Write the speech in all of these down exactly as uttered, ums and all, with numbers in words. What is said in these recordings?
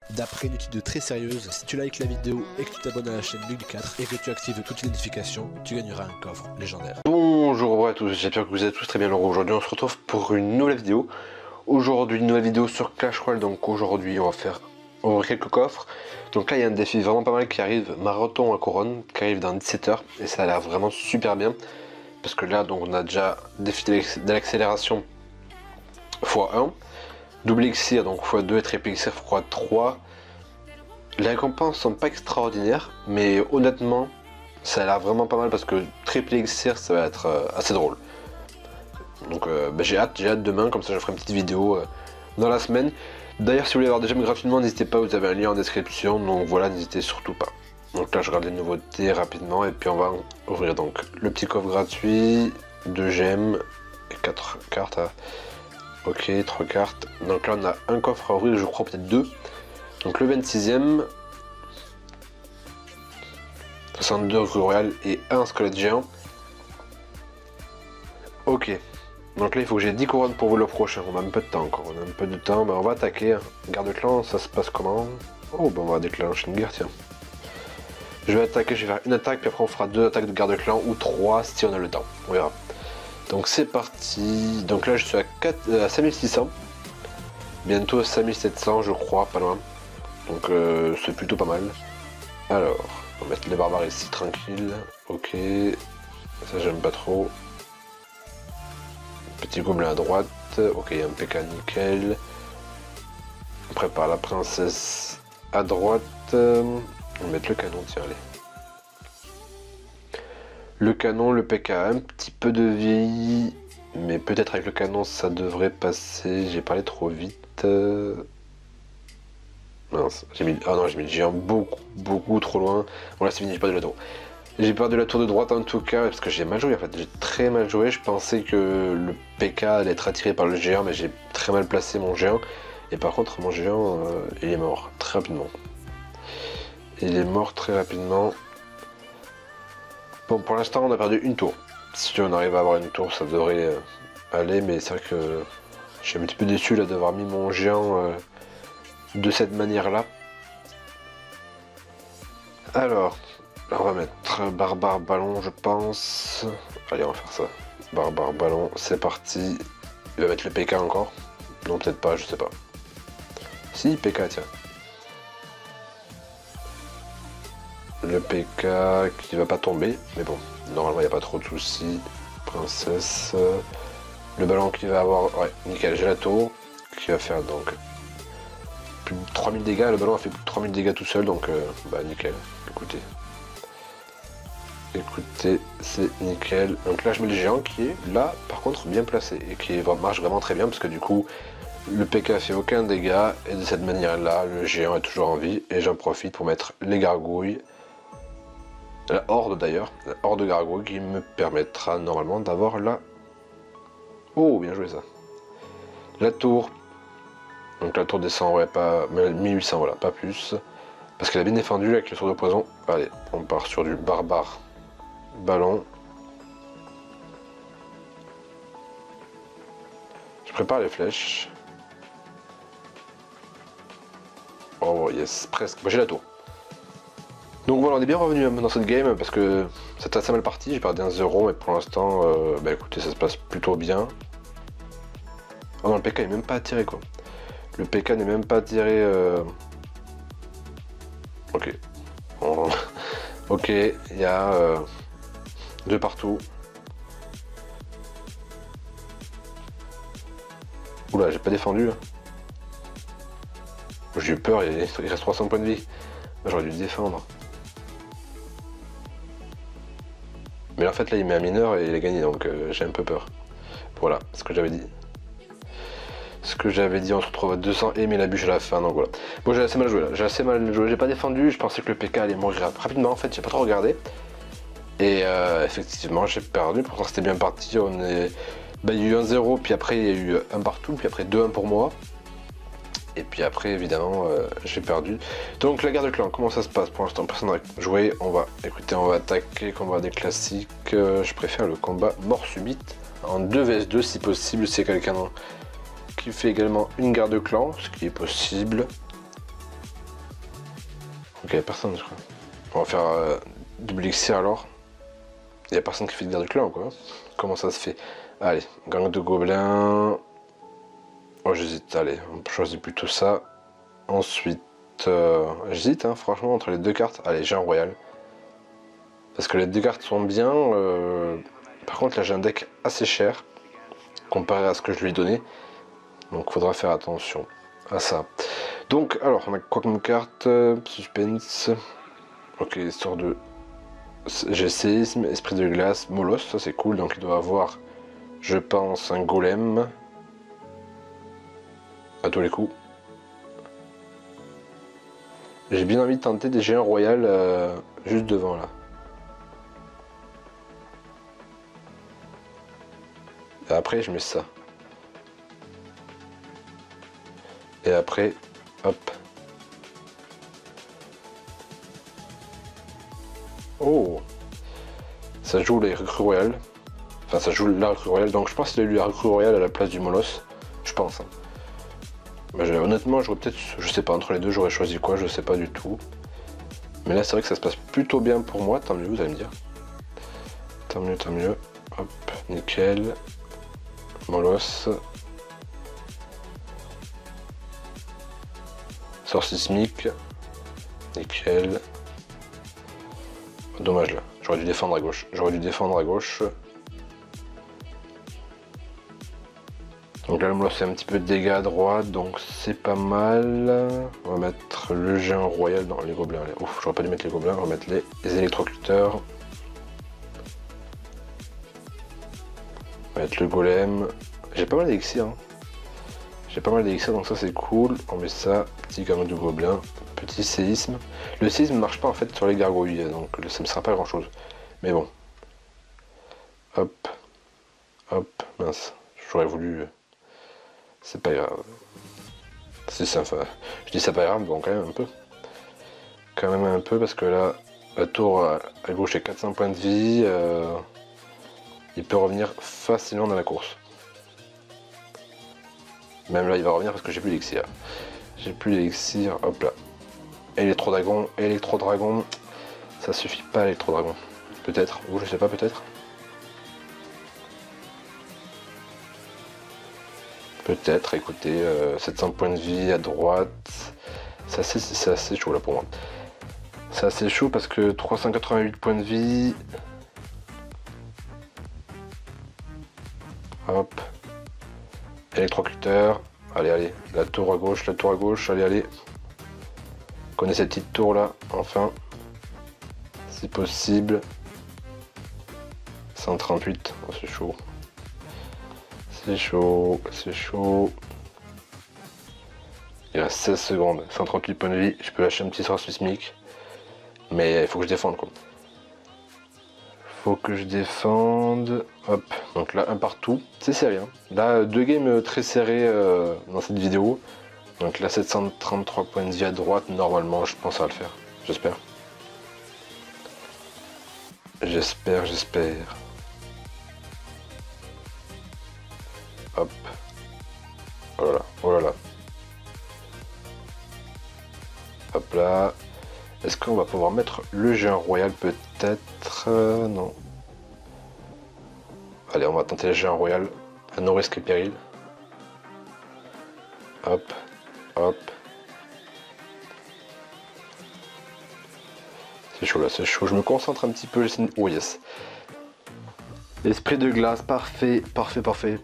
D'après une étude très sérieuse, si tu likes la vidéo et que tu t'abonnes à la chaîne Mug quatre et que tu actives toutes les notifications, tu gagneras un coffre légendaire. Bonjour à tous, j'espère que vous êtes tous très bien. Alors aujourd'hui on se retrouve pour une nouvelle vidéo. Aujourd'hui une nouvelle vidéo sur Clash Royale. Donc aujourd'hui on va faire on va ouvrir quelques coffres. Donc là il y a un défi vraiment pas mal qui arrive, marathon à couronne, qui arrive dans dix-sept heures. Et ça a l'air vraiment super bien. Parce que là donc on a déjà défi de l'accélération fois un. Double elixir donc fois deux et triple elixir fois trois. Les récompenses sont pas extraordinaires, mais honnêtement ça a l'air vraiment pas mal parce que triple elixir ça va être euh, assez drôle. Donc euh, bah, j'ai hâte, j'ai hâte demain, comme ça je ferai une petite vidéo euh, dans la semaine. D'ailleurs si vous voulez avoir des gemmes gratuitement, n'hésitez pas, vous avez un lien en description, donc voilà, n'hésitez surtout pas. Donc là je regarde les nouveautés rapidement et puis on va ouvrir donc le petit coffre gratuit, deux gemmes et quatre cartes. À... Ok, trois cartes. Donc là on a un coffre à ouvrir, je crois peut-être deux. Donc le vingt-sixième, soixante-deux royal et un squelette géant. Ok. Donc là il faut que j'ai dix couronnes pour le prochain. On a un peu de temps encore. On a un peu de temps. Ben, on va attaquer. Garde clan, ça se passe comment? Oh ben on va déclencher une guerre, tiens. Je vais attaquer, je vais faire une attaque, puis après on fera deux attaques de garde clan ou trois si on a le temps. On verra. Donc c'est parti. Donc là je suis à, quatre, à cinq mille six cents. Bientôt cinq mille sept cents je crois, pas loin. Donc euh, c'est plutôt pas mal. Alors, on va mettre les barbares ici tranquille. Ok. Ça j'aime pas trop. Petit gobelin à droite. Ok, il y a un P K nickel. On prépare la princesse à droite. On va mettre le canon, tiens, allez. Le canon, le P K, un petit peu de vie. Mais peut-être avec le canon ça devrait passer. J'ai parlé trop vite. Mince, j'ai mis... Ah non, j'ai mis le géant beaucoup, beaucoup trop loin. Bon là c'est fini, j'ai pas de la tour. J'ai perdu la tour de droite en tout cas, parce que j'ai mal joué en fait. J'ai très mal joué. Je pensais que le P K allait être attiré par le géant, mais j'ai très mal placé mon géant. Et par contre, mon géant, euh, il est mort très rapidement. Il est mort très rapidement. Bon, pour l'instant, on a perdu une tour. Si on arrive à avoir une tour, ça devrait euh, aller. Mais c'est vrai que je suis un petit peu déçu là d'avoir mis mon géant euh, de cette manière-là. Alors, là, on va mettre barbare ballon, je pense. Allez, on va faire ça. Barbare ballon, c'est parti. Il va mettre le P K encore. Non, peut-être pas, je sais pas. Si, P K, tiens. Le P K qui va pas tomber, mais bon, normalement il n'y a pas trop de soucis. Princesse. Le ballon qui va avoir. Ouais, nickel, j'ai la tour. Qui va faire donc plus de trois mille dégâts. Le ballon a fait plus de trois mille dégâts tout seul, donc euh, bah nickel. Écoutez. Écoutez, c'est nickel. Donc là je mets le géant qui est là par contre bien placé et qui marche vraiment très bien parce que du coup le P K fait aucun dégât et de cette manière là le géant est toujours en vie et j'en profite pour mettre les gargouilles. La horde d'ailleurs, la horde de gargouilles qui me permettra normalement d'avoir la... Oh bien joué ça. La tour. Donc la tour descend, ouais pas mille huit cents, voilà, pas plus. Parce qu'elle a bien défendu avec le tour de poison. Allez, on part sur du barbare. Ballon. Je prépare les flèches. Oh yes, presque. Bah, j'ai la tour. Donc voilà, on est bien revenu dans cette game parce que c'était assez mal parti. J'ai perdu un zéro, mais pour l'instant, euh, bah écoutez, ça se passe plutôt bien. Oh non, le P K n'est même pas attiré quoi. Le P K n'est même pas attiré. Euh... Ok. On... ok, il y a euh... deux partout. Oula, j'ai pas défendu. J'ai eu peur, il reste trois cents points de vie. J'aurais dû défendre. Mais en fait là il met un mineur et il a gagné, donc euh, j'ai un peu peur. Voilà, ce que j'avais dit. Ce que j'avais dit, on se retrouve à deux cents et mais la bûche à la fin, donc voilà. Bon, j'ai assez mal joué là, j'ai assez mal joué, j'ai pas défendu, je pensais que le P K allait mourir rapidement en fait, j'ai pas trop regardé. Et euh, effectivement j'ai perdu, pourtant c'était bien parti, on est... Bah, il y a eu un zéro, puis après il y a eu un partout, puis après deux un pour moi. Et puis après évidemment euh, j'ai perdu. Donc la guerre de clan, comment ça se passe? Pour l'instant personne n'a joué, on va écoutez, on va attaquer combat des classiques. Euh, je préfère le combat mort subite en deux vs deux si possible, c'est quelqu'un qui fait également une guerre de clan, ce qui est possible. Ok, personne je crois. On va faire euh, double élixir alors. Il n'y a personne qui fait de guerre du clan quoi. Comment ça se fait? Allez, gang de gobelins. Oh j'hésite, allez, on choisit plutôt ça. Ensuite, euh, j'hésite hein, franchement entre les deux cartes. Allez, j'ai un royal. Parce que les deux cartes sont bien. Euh... Par contre là j'ai un deck assez cher. Comparé à ce que je lui ai donné. Donc faudra faire attention à ça. Donc alors on a quoi comme carte? Suspense. Ok, histoire de... J'ai séisme, esprit de glace, molosse, ça c'est cool. Donc il doit avoir, je pense, un golem. À tous les coups. J'ai bien envie de tenter des géants royales euh, juste devant là. Et après je mets ça. Et après, hop. Oh, ça joue les recrues royales. Enfin ça joue la recrue royale. Donc je pense qu'il a eu la recrue royale à la place du molosse. Je pense. Hein. Bah, honnêtement j'aurais peut-être, je sais pas, entre les deux j'aurais choisi quoi, je sais pas du tout. Mais là c'est vrai que ça se passe plutôt bien pour moi, tant mieux vous allez me dire. Tant mieux, tant mieux. Hop, nickel. Molosse. Sort sismique. Nickel. Dommage là, j'aurais dû défendre à gauche. J'aurais dû défendre à gauche. Donc là le molosse fait un petit peu de dégâts à droite, donc c'est pas mal. On va mettre le géant royal dans les gobelins. Ouf, j'aurais pas dû mettre les gobelins, on va mettre les, les électrocuteurs. On va mettre le golem. J'ai pas mal d'élixir. Hein. J'ai pas mal d'élixir, donc ça c'est cool. On met ça, petit gang de gobelins, petit séisme. Le séisme ne marche pas en fait sur les gargouilles, donc ça ne sert pas à grand chose. Mais bon. Hop. Hop. Mince. J'aurais voulu... C'est pas grave. C'est ça, enfin... Je dis ça pas grave, bon quand même un peu. Quand même un peu, parce que là, la tour à gauche est quatre cents points de vie. Euh... Il peut revenir facilement dans la course. Même là il va revenir parce que j'ai plus d'élixir. J'ai plus d'élixir, hop là. Électro-dragon, électro-dragon. Ça suffit pas électro-dragon. Peut-être, ou je sais pas peut-être. Peut-être, écoutez, euh, sept cents points de vie à droite. C'est assez, c'est assez chaud là pour moi. C'est assez chaud parce que trois cent quatre-vingt-huit points de vie. Hop. Électrocuteur. Allez, allez. La tour à gauche, la tour à gauche. Allez, allez. Connais cette petite tour là, enfin. Si possible. cent trente-huit. Oh, c'est chaud. C'est chaud, c'est chaud. Il reste seize secondes. cent trente-huit points de vie. Je peux lâcher un petit sort sismique. Mais il faut que je défende quoi. Faut que je défende. Hop. Donc là, un partout. C'est serré. Hein. Là, deux games très serrés euh, dans cette vidéo. Donc là, sept cent trente-trois points de vie à droite. Normalement, je pense à le faire. J'espère. J'espère, j'espère. Hop. Oh là là, oh là là. Hop là. Est-ce qu'on va pouvoir mettre le géant royal peut-être euh, non. Allez, on va tenter le géant royal. À nos risques et périls. Hop. Hop. C'est chaud là, c'est chaud. Je me concentre un petit peu. Oh yes. L'esprit de glace, parfait, parfait, parfait.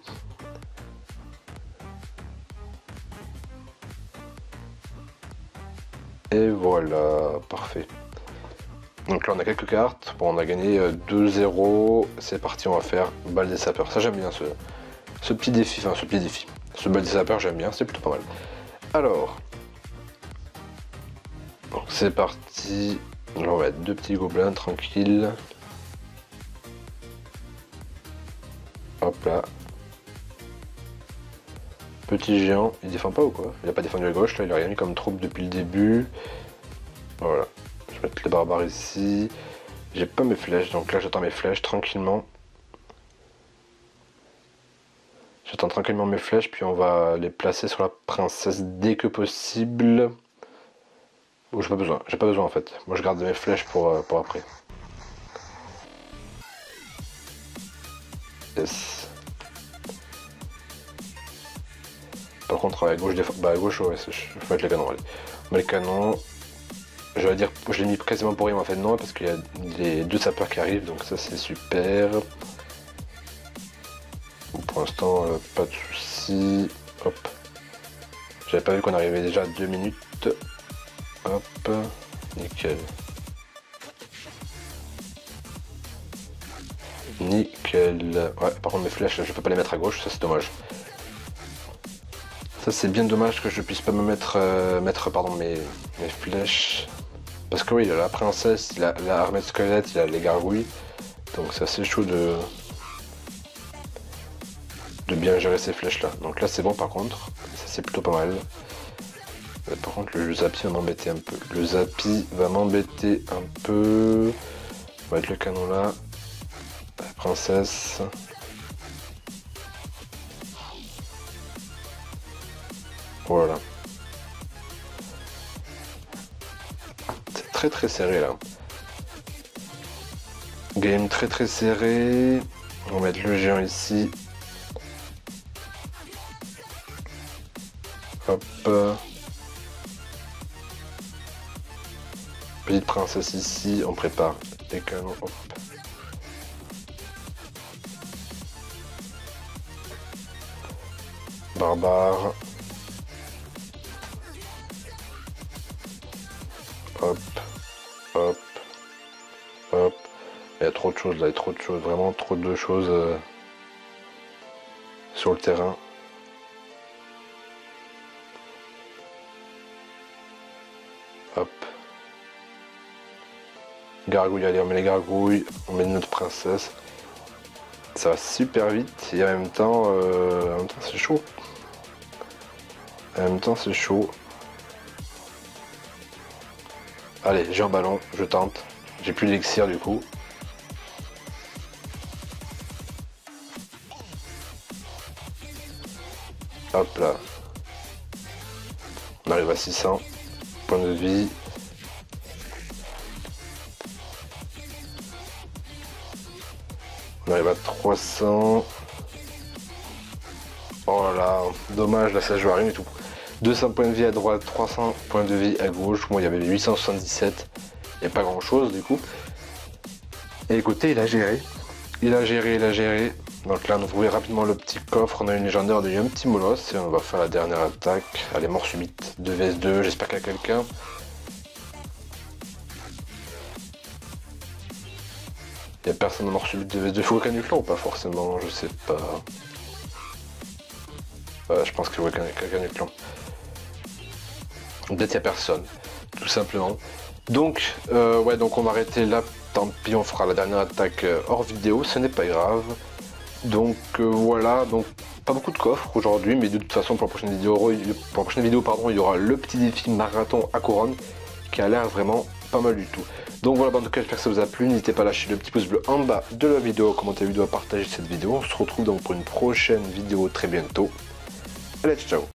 Et voilà, parfait. Donc là on a quelques cartes. Bon, on a gagné deux zéro. C'est parti, on va faire balle des sapeurs. Ça j'aime bien ce, ce petit défi. Enfin ce petit défi. Ce balle des sapeurs j'aime bien, c'est plutôt pas mal. Alors. Donc c'est parti. On va mettre deux petits gobelins tranquilles. Hop là. Petit géant, il défend pas ou quoi? Il a pas défendu à gauche, là il a rien mis comme troupe depuis le début. Voilà. Je vais mettre les barbares ici. J'ai pas mes flèches, donc là j'attends mes flèches tranquillement. J'attends tranquillement mes flèches, puis on va les placer sur la princesse dès que possible. Bon, j'ai pas besoin, j'ai pas besoin en fait. Moi je garde mes flèches pour, euh, pour après. Yes. Par contre à gauche, des... bah à gauche ouais, je vais mettre les canons, allez. On met les canons. Je vais dire, je l'ai mis quasiment pour rien en fait, non, parce qu'il y a les deux sapeurs qui arrivent, donc ça c'est super. Pour l'instant, euh, pas de soucis. Hop. J'avais pas vu qu'on arrivait déjà à deux minutes. Hop. Nickel. Nickel. Ouais, par contre mes flèches, je peux pas les mettre à gauche, ça c'est dommage. Ça c'est bien dommage que je puisse pas me mettre, euh, mettre pardon, mes, mes flèches. Parce que oui, il a la princesse, il a l'armée de squelette, il a les gargouilles. Donc c'est assez chaud de, de bien gérer ces flèches là. Donc là c'est bon par contre, ça c'est plutôt pas mal. Mais par contre le Zappi va m'embêter un peu. Le Zappi va m'embêter un peu. On va mettre le canon là. La princesse. Voilà. C'est très très serré là. Game très très serré. On va mettre le géant ici. Hop. Petite princesse ici. On prépare les canons. Hop. Barbare. Hop. Hop. Hop. Il y a trop de choses là, il y a trop de choses, vraiment trop de choses euh, sur le terrain. Hop. Gargouille, allez, on met les gargouilles, on met notre princesse. Ça va super vite et en même temps, euh, en même temps c'est chaud. En même temps c'est chaud. Allez, j'ai un ballon, je tente. J'ai plus d'élixir du coup. Hop là. On arrive à six cents points de vie. On arrive à trois cents. Oh là là, dommage, là ça joue à rien du tout. deux cents points de vie à droite, trois cents points de vie à gauche. Moi il y avait huit cent soixante-dix-sept. Il n'y a pas grand chose du coup. Et écoutez, il a géré. Il a géré, il a géré. Donc là, on ouvre rapidement le petit coffre. On a une légendaire de un petit molosse. Et on va faire la dernière attaque. Allez, mort subite. deux vs deux. J'espère qu'il y a quelqu'un. Il n'y a personne en mort subite deux vs deux. Il faut aucun du clan ou pas forcément? Je sais pas. Ouais, je pense qu'il faut quelqu'un du clan. Peut-être il n'y a personne. Tout simplement. Donc, euh, ouais, donc on va arrêter là. Tant pis, on fera la dernière attaque hors vidéo. Ce n'est pas grave. Donc euh, voilà, donc pas beaucoup de coffres aujourd'hui, mais de toute façon pour la prochaine vidéo, pour la prochaine vidéo pardon, il y aura le petit défi marathon à couronne qui a l'air vraiment pas mal du tout. Donc voilà, en tout cas j'espère que ça vous a plu, n'hésitez pas à lâcher le petit pouce bleu en bas de la vidéo, commenter la vidéo, à partager cette vidéo. On se retrouve donc pour une prochaine vidéo très bientôt. Allez, ciao.